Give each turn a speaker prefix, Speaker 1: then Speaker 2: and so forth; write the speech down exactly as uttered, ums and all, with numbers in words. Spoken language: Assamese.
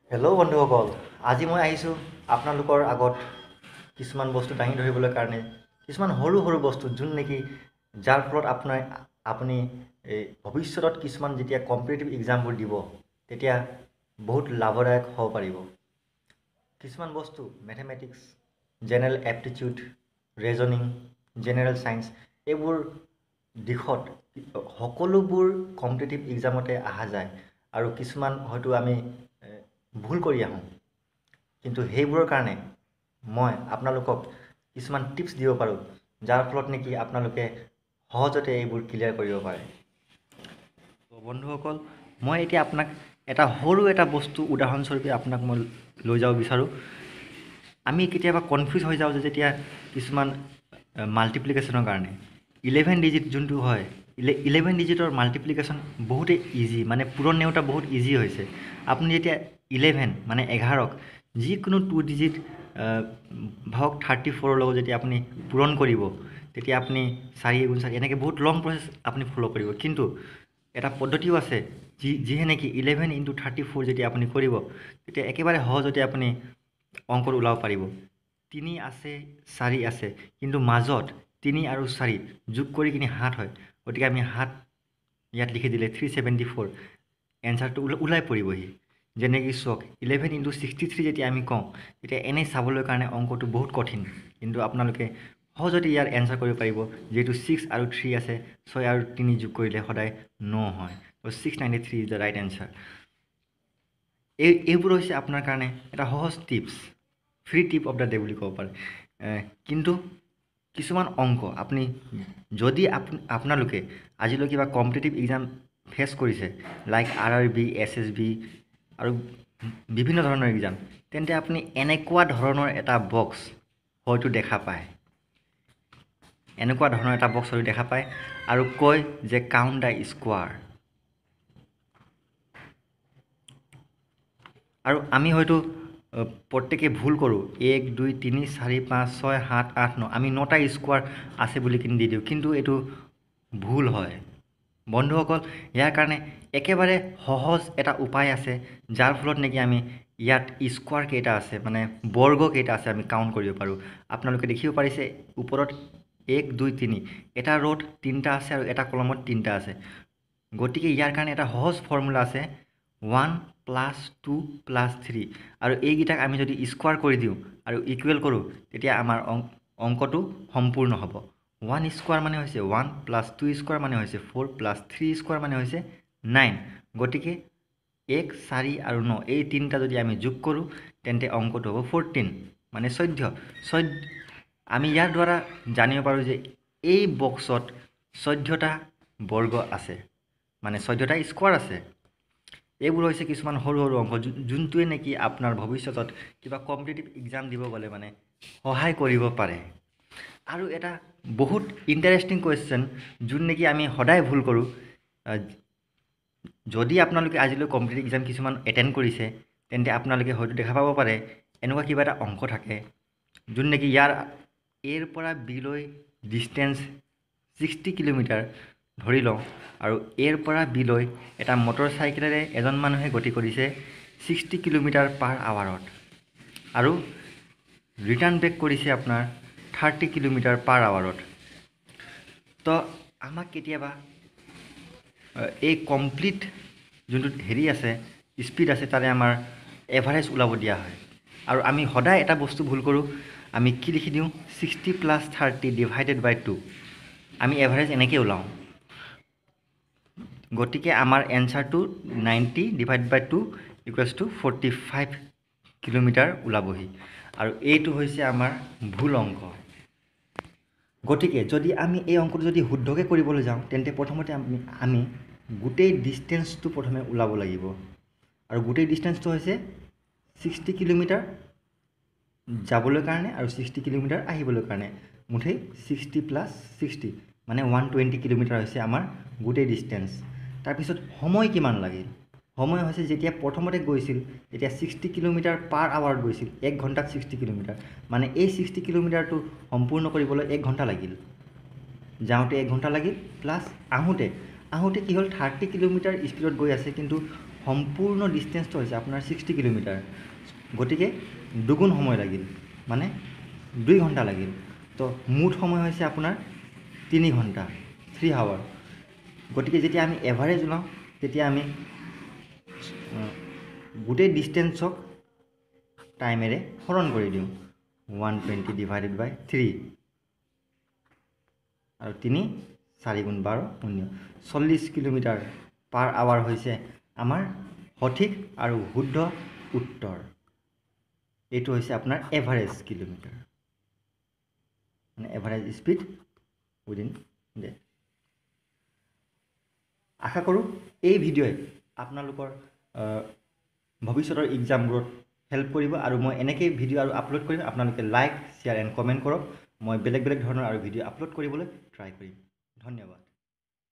Speaker 1: হেল্ল' বন্ধুসকল, আজি মই আহিছোঁ আপোনালোকৰ আগত কিছুমান বস্তু দাঙি ধৰিবলৈ কাৰণে। কিছুমান সৰু সৰু বস্তু যোন নেকি যাৰ ফলত আপোনাৰ আপুনি এই ভৱিষ্যতত কিছুমান যেতিয়া কম্পিটিটিভ এক্সামবোৰ দিব তেতিয়া বহুত লাভদায়ক হ'ব পাৰিব। কিছুমান বস্তু mathematics, general aptitude, reasoning, general science এইবোৰ দিশত সকলোবোৰ কম্পিটিটিভ এক্সামতে অহা যায় আৰু কিছুমান হয়তো আমি ভুল কৰি আহোঁ, কিন্তু সেইবোৰৰ কাৰণে মই আপোনালোকক কিছুমান টিপছ দিব পাৰোঁ যাৰ ফলত নেকি আপোনালোকে সহজতে এইবোৰ ক্লিয়াৰ কৰিব পাৰে। বন্ধুসকল, মই এতিয়া আপোনাক এটা সৰু এটা বস্তু উদাহৰণস্বৰূপে আপোনাক মই লৈ যাব বিচাৰোঁ। আমি কেতিয়াবা কনফিউজ হৈ যাওঁ যে যেতিয়া কিছুমান মাল্টিপ্লিকেশ্যনৰ কাৰণে ইলেভেন ডিজিট যোনটো হয়, ইলে ইলেভেন ডিজিটৰ মাল্টিপ্লিকেশ্যন বহুতেই ইজি, মানে পূৰণ নেওতা বহুত ইজি হৈছে। আপুনি যেতিয়া ইলেভেন মানে এঘাৰক যিকোনো টু ডিজিট ভাগক থাৰ্টি ফ'ৰৰ লগত যেতিয়া আপুনি পূৰণ কৰিব তেতিয়া আপুনি চাৰি এগুণ চাৰি এনেকৈ বহুত লং প্ৰচেছ আপুনি ফ'ল' কৰিব। কিন্তু এটা পদ্ধতিও আছে যি যিহে নেকি ইলেভেন ইণ্টু থাৰ্টি ফ'ৰ যেতিয়া আপুনি কৰিব তেতিয়া একেবাৰে সহজতে আপুনি অংকত ওলাব পাৰিব। তিনি আছে, চাৰি আছে, কিন্তু মাজত তিনি আৰু চাৰি যোগ কৰি কিনি সাত হয়। গতিকে আমি সাত ইয়াত লিখি দিলে থ্ৰী ছেভেণ্টি ফ'ৰ এনচাৰটো ওলাই পৰিবহি। যেনেকৈ চাওক, ইলেভেন ইণ্টু ছিক্সটি থ্ৰী যেতিয়া আমি কওঁ তেতিয়া এনেই চাবলৈ কাৰণে অংকটো বহুত কঠিন, কিন্তু আপোনালোকে সহজতে ইয়াৰ এনচাৰ কৰিব পাৰিব। যিহেতু ছিক্স আৰু থ্ৰী আছে, ছয় আৰু তিনি যোগ কৰিলে সদায় ন হয়। ত' six ninety three is the right answer. এই এইবোৰ হৈছে আপোনাৰ কাৰণে এটা সহজ tips, free tip of the day বুলি ক'ব পাৰে। কিন্তু কিছুমান অংক আপুনি যদি আপোনালোকে আজিলৈ কিবা কম্পিটিটিভ এক্সাম ফেচ কৰিছে, like R R B, S S B আৰু বিভিন্ন ধৰণৰ এক্সাম, তেন্তে আপুনি এনেকুৱা ধৰণৰ এটা বক্স হয়তো দেখা পায় এনেকুৱা ধৰণৰ এটা বক্স হয়তো দেখা পায় আৰু কয় যে কাউণ্ট দ্য স্কোৱাৰ। আৰু আমি হয়তো প্ৰত্যেকে ভুল কৰোঁ, এক দুই তিনি চাৰি পাঁচ ছয় সাত আঠ ন আমি নটা স্কোৱাৰ আছে বুলি কিনি দি দিওঁ, কিন্তু এইটো ভুল হয়। বন্ধুসকল, ইয়াৰ কাৰণে একেবাৰে সহজ এটা উপায় আছে যাৰ ফলত নেকি আমি ইয়াত স্কোৱাৰ কেইটা আছে মানে বৰ্গ কেইটা আছে আমি কাউণ্ট কৰিব পাৰোঁ। আপোনালোকে দেখিব পাৰিছে ওপৰত এক দুই তিনি, এটা ৰত তিনিটা আছে আৰু এটা কলমত তিনিটা আছে। গতিকে ইয়াৰ কাৰণে এটা সহজ ফৰ্মুলা আছে, one plus two plus three, আৰু এইকেইটাক আমি যদি স্কোৱাৰ কৰি দিওঁ আৰু ইকুৱেল কৰোঁ তেতিয়া আমাৰ অংকটো সম্পূৰ্ণ হ'ব। ওৱান স্কোৱাৰ মানে হৈছে ওৱান, প্লাছ টু স্কোৱাৰ মানে হৈছে ফ'ৰ, প্লাছ থ্ৰী স্কোৱাৰ মানে হৈছে নাইন। গতিকে এক, চাৰি আৰু ন এই তিনিটা যদি আমি যোগ কৰোঁ তেন্তে অংকটো হ'ব ফ'ৰটিন, মানে চৈধ্য। চৈধ্য আমি ইয়াৰ দ্বাৰা জানিব পাৰোঁ যে এই বক্সত চৈধ্যটা বৰ্গ আছে, মানে চৈধ্যটা স্কোৱাৰ আছে। এইবোৰ হৈছে কিছুমান সৰু সৰু অংক যোনটোৱে নেকি আপোনাৰ ভৱিষ্যতত কিবা কম্পিটিটিভ এক্সাম দিব গ'লে মানে সহায় কৰিব পাৰে। আৰু এটা বহুত ইণ্টাৰেষ্টিং কুৱেশ্যন যোন নেকি আমি সদায় ভুল কৰোঁ। যদি আপোনালোকে আজিলৈ কম্পিটিটিভ এক্সাম কিছুমান এটেণ্ড কৰিছে তেন্তে আপোনালোকে হয়তো দেখা পাব পাৰে এনেকুৱা কিবা এটা অংক থাকে যোন নেকি ইয়াৰ এৰ পৰা বিলৈ ডিষ্টেঞ্চ ছিক্সটি কিলোমিটাৰ ধৰি লওঁ, আৰু এৰ পৰা বিলৈ এটা মটৰ চাইকেলেৰে এজন মানুহে গতি কৰিছে ছিক্সটি কিলোমিটাৰ পাৰ আৱাৰত আৰু ৰিটাৰ্ণ বেক কৰিছে আপোনাৰ থাৰ্টি কিলোমিটাৰ পাৰ আৱাৰত। তো আমাক কেতিয়াবা এই কমপ্লিট যোনটো হেৰি আছে স্পীড আছে তাৰে আমাৰ এভাৰেজ ওলাব দিয়া হয়, আৰু আমি সদায় এটা বস্তু ভুল কৰোঁ, আমি কি লিখি দিওঁ sixty plus thirty divided by two, আমি এভাৰেজ এনেকৈ ওলাওঁ। গতিকে আমাৰ এনচাৰটো ninety divide by two equals to forty five kilometre ওলাবহি, আৰু এইটো হৈছে আমাৰ ভুল অংক। গতিকে যদি আমি এই অংকটো যদি শুদ্ধকৈ কৰিবলৈ যাওঁ তেন্তে প্ৰথমতে আমি আমি গোটেই ডিষ্টেঞ্চটো প্ৰথমে ওলাব লাগিব, আৰু গোটেই ডিষ্টেঞ্চটো হৈছে ছিক্সটি কিলোমিটাৰ যাবলৈ কাৰণে আৰু ছিক্সটি কিলোমিটাৰ আহিবলৈ কাৰণে, মুঠেই ছিক্সটি প্লাছ ছিক্সটি মানে ওৱান টুৱেণ্টি কিলোমিটাৰ হৈছে আমাৰ গোটেই ডিষ্টেঞ্চ। তাৰপিছত সময় কিমান লাগিল, সময় হৈছে যেতিয়া প্ৰথমতে গৈছিল তেতিয়া ছিক্সটি কিলোমিটাৰ পাৰ আৱাৰত গৈছিল, এক ঘণ্টাত ছিক্সটি কিলোমিটাৰ, মানে এই ছিক্সটি কিলোমিটাৰটো সম্পূৰ্ণ কৰিবলৈ এক ঘণ্টা লাগিল, যাওঁতে এক ঘণ্টা লাগিল, প্লাছ আহোঁতে আহোঁতে কি হ'ল থাৰ্টি কিলোমিটাৰ স্পীডত গৈ আছে, কিন্তু সম্পূৰ্ণ ডিষ্টেঞ্চটো হৈছে আপোনাৰ ছিক্সটি কিলোমিটাৰ, গতিকে দুগুণ সময় লাগিল, মানে দুই ঘণ্টা লাগিল। তো মুঠ সময় হৈছে আপোনাৰ তিনি ঘণ্টা, থ্ৰী আৱাৰ। গতিকে যেতিয়া আমি এভাৰেজ ওলাওঁ তেতিয়া আমি গোটেই ডিষ্টেঞ্চক টাইমেৰে হৰণ কৰি দিওঁ, one twenty divided by three, আৰু তিনি চাৰি গুণ বাৰ শূন্য, চল্লিছ কিলোমিটাৰ পাৰ আৱাৰ হৈছে আমাৰ সঠিক আৰু শুদ্ধ উত্তৰ। এইটো হৈছে আপোনাৰ এভাৰেজ কিলোমিটাৰ, মানে এভাৰেজ স্পীড উইদিন ডে। আশা কৰোঁ এই ভিডিঅ'ই আপোনালোকৰ ভৱিষ্যতৰ এক্সামবোৰত হেল্প কৰিব, আৰু মই এনেকৈ ভিডিঅ' আৰু আপলোড কৰিম। আপোনালোকে লাইক, শ্বেয়াৰ এণ্ড কমেণ্ট কৰক। মই বেলেগ বেলেগ ধৰণৰ আৰু ভিডিঅ' আপলোড কৰিবলৈ ট্ৰাই কৰিম। ধন্যবাদ।